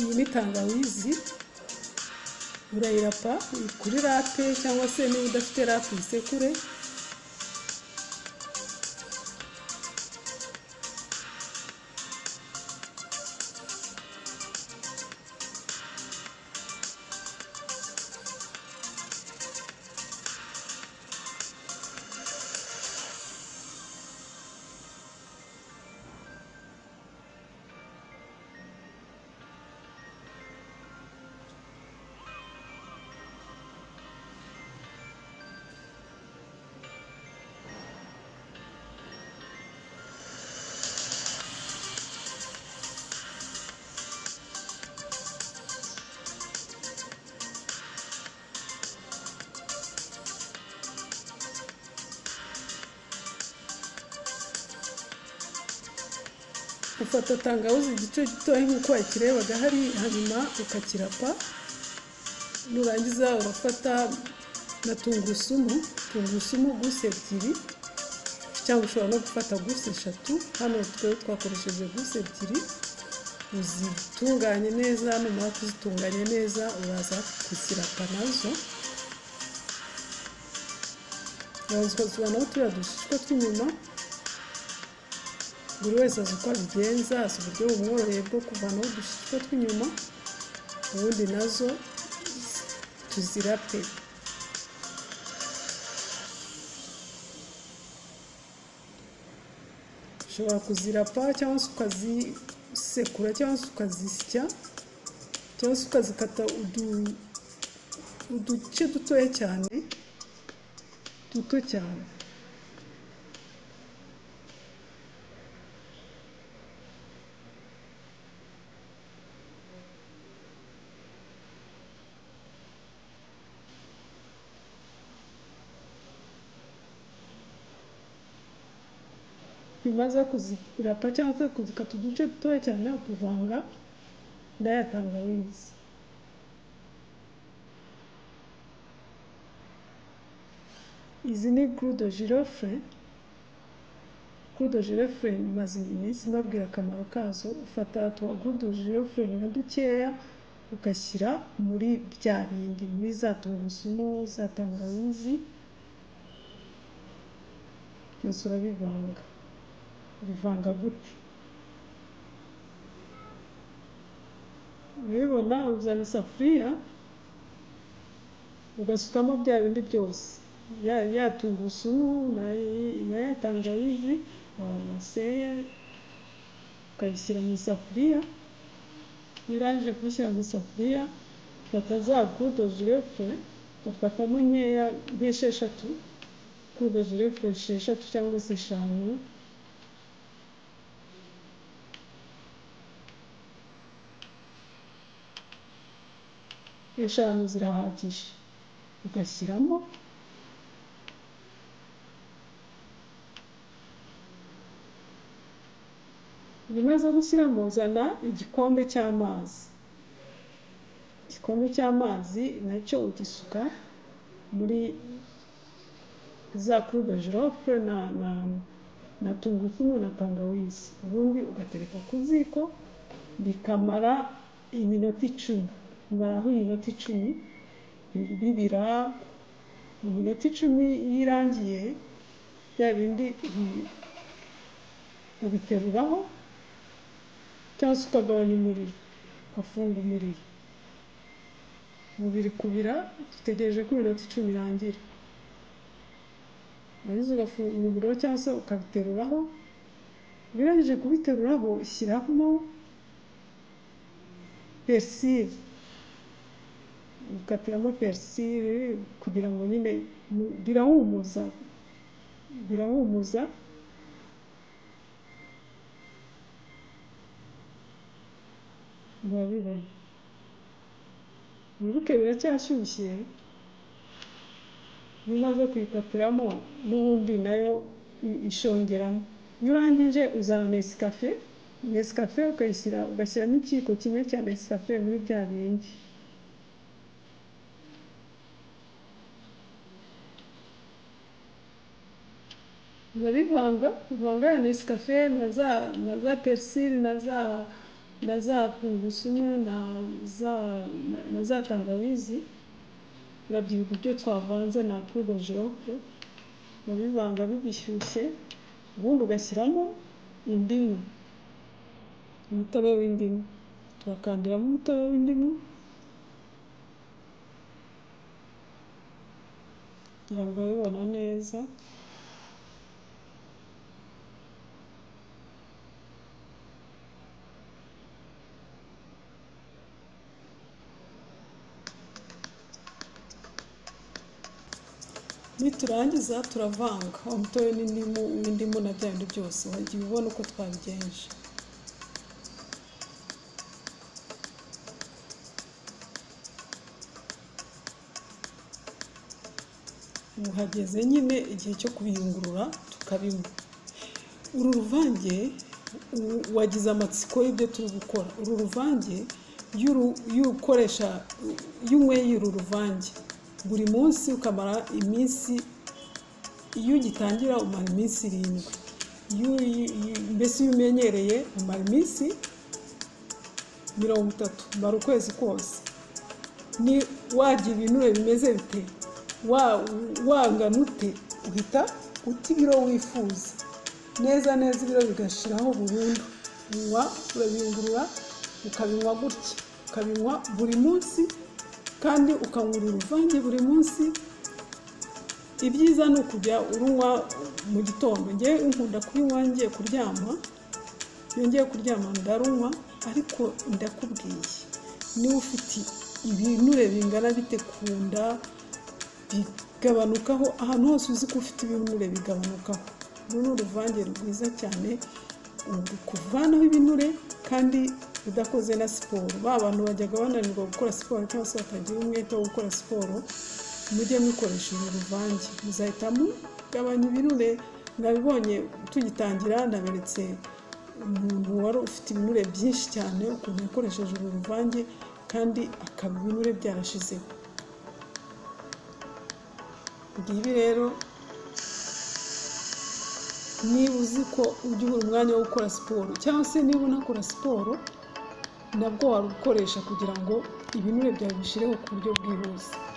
iyi ni tangawizi urayirapa kuri rape cyangwa se niba udafite rape isekure. Ufata tangawizi igice gitoya nk'uko wakirebaga hari, hanyuma ukakirapa. Nurangiza urafata na tungurusumu guse ebyiri cyangwa ushobora no gufata guse 3. Hano twari twakoresheje guse ebyiri. Uzitunganye neza, numara kuzitunganya neza uraza kuzirapa nazo. Ukazivanaho turiya dushishwa tw'inyuma. Buri wese azi uko abigenza, azi uburyo bumworoheye bwo kuvanaho udushishwa tw'inyuma, ubundi nazo tuzirape. Ushobora kuzirapa cyangwa se ukazisekura cyangwa se ukazisya cyangwa se ukazikata uduce dutoya cyane, duto cyane. Bimaze kuzirapa cyangwa se kuzikata uduce dutoya cyane, ukuvanga n'aya tangawizi. Izi ni clou de girofle. Clou de girofle maze iminsi mbabwira akamaro kazo. Ufata twa clou de girofle na dukeya ugashyira muri bya bindi, muri za tungurusumu, za tangawizi, byose urabivanga. Ubivanga gutya. Urabibona, uzana isafuriya ugasukamo bya bindi byose, ya tungurusumu na ya tangawizi waseye, ukabishyira mu isafuriya. Iyo urangije kubishyira mu isafuriya, ufata za clou de girofle ufatamo nkeya nk'esheshatu, clou de girofle 6 cyangwa se 5. Eshanu zirahagije. Ugashyiramo, bimaze gushyiramo uzana igikombe cy'amazi. Igikombe cy'amazi nacyo ugisuka muri za clou de girofle na tungurusumu na tangawizi, ubundi ugatereka ku ziko bikamara iminota 10. Bimaraho iminota 10 bibira. Iminota 10 irangiye, bya bindi ubiteruraho cyangwa se ukagabanya umuriro, ugafunga umuriro. Biri kubira, dutegereje ko iminota 10 irangira. Warangiza ugafunga umuriro cyangwa se ukabiteruraho. Birangije kubiteruraho, ushyiramo persile. Ukatiramo persile kugira ngo nyine birahumuza. Murabibona. Wibuke biracyashyushye. Bimaze kuyikatiramo n'ubundi nayo ishongeramo. Iyo urangije uzana Nescafe ugashyiramo ikiyiko kimwe cya Nescafe muri bya bindi. Urabivanga ya Nescafe na za persile na na za tungurusumu na za tangawizi, urabyibuka ibyo twavanze na poudre jaune, urabivanga bibishyushye, ubundi ugashyiramo indimu, umutobe w'indimu, turakandiramo umutobe w'indimu kugira ngo urabibona neza. Niturangiza turavanga umutobe w'indimu na bya bindi byose, wagiye ubona uko twabigenje. Ubu hageze nyine igihe cyo kubiyungurura tukabinywa. Uru ruvange wagize amatsiko y'ibyo turi gukora. Uru ruvange iyo unyweye uru ruvange buri munsi ukamara iminsi, iyo ugitangira umara iminsi 7, mbese iyo umenyereye umara iminsi 30, umara ukwezi kose. Ni wagira ibinure bimeze bite, wangana ute, uhita uta ibiro wifuza neza neza, ibiro bigashiraho burundu. Urabiyungurura ukabinywa gutya, ukabinywa buri munsi kandi ukanywa uruvange buri munsi. Ibyiza ni ukujya urunywa mu gitondo. Ngiye nkunda kubinywa ngiye kuryama, iyo ngiye kuryama ndarunywa, ariko ndakubwiye niba ufite ibinure bingana bite ku nda bigabanukaho, ahantu hose uzi ko ufite ibinure bigabanukaho, uru ni uruvange rwiza cyane kuvanaho ibinure kandi udakoze na siporo. Ba bantu bajyaga bananirwa gukora siporo cyangwa se batagira umwete wo gukora siporo, mujye mukoresha uru ruvange, muzahita mugabanya ibinure. Nabibonye tugitangira, naberetse umuntu wari ufite ibinure byinshi cyane ukuntu yakoresheje uru ruvange kandi akaba ibinure byarashizeho. Ibi rero niba uzi ko ujya ubura umwanya wo gukora siporo, cyangwa se niba unakora siporo nabwo warukoresha kugira ngo ibinure byawe bishireho ku buryo bwihuse.